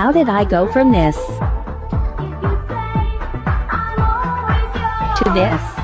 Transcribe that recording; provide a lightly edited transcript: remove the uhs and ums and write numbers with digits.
How did I go from this to this?